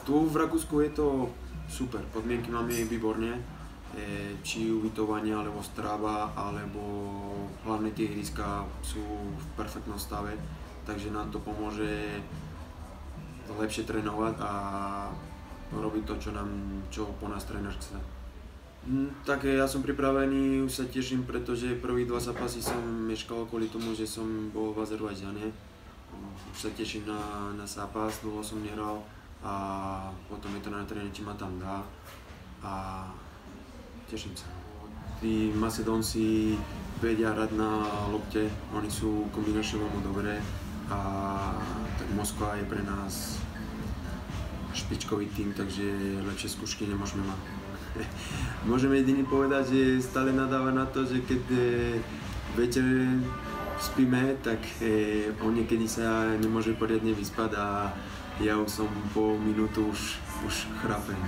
Tu v Rakúsku je to super, podmienky máme výborne, či ubytovanie, alebo strava, alebo hlavne tie ihriska sú v perfektnom stave, takže nám to pomôže lepšie trénovať a robiť to, čo po nás tréner chce. Tak ja som pripravený, už sa teším, pretože prvých 2 zápasy som meškal kvôli tomu, že som bol v Azerbajdžane. Už sa teším na zápas, dlho som nehral a potom je to na tréne, či ma tam dá a teším sa. Tí Macedónci vedia hrať na lopte, oni sú kombinačne veľmi dobré a tak Moskva je pre nás špičkový tým, takže lepšie skúšky nemôžeme mať. Môžeme jedine povedať, že stále nadáva na to, že keď večer spíme, tak on niekedy sa nemôže poriadne vyspať a ja už som po minútu už chrapem.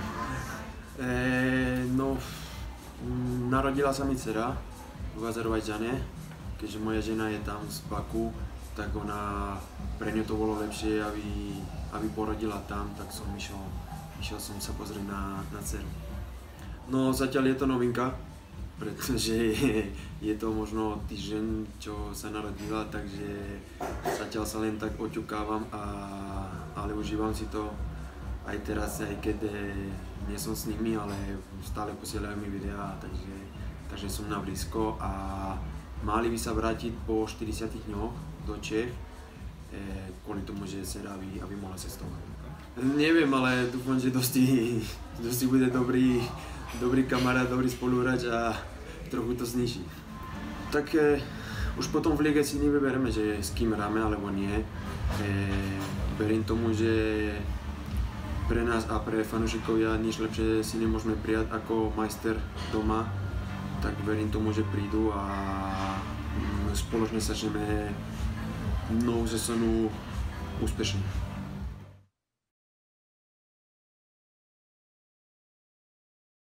No, narodila sa mi dcera v Azerbajdžane, keďže moja žena je tam z Baku, tak pre ňu to bolo lepšie, aby porodila tam, tak som išiel som sa pozrieť na dceru. No zatiaľ je to novinka, pretože je to možno týždeň, čo sa narodila, takže zatiaľ sa len tak oťukávam, ale užívam si to aj teraz, aj keď nie som s nimi, ale stále posielajú mi videá, takže som na blízko a mali by sa vrátiť po 40 dňoch do Čech, kvôli tomu, že dcera aby mohla cestovať. Neviem, ale dúfam, že dosti bude dobrý kamarát, dobrý spoluhráč a trochu to zniží. Tak už potom v lige si nevyberieme, že s kým hráme alebo nie. Verím tomu, že pre nás a pre fanúšikovia nič lepšie si nemôžeme prijať ako majster doma. Tak verím tomu, že prídu a spoločne začneme novú sezónu úspešne.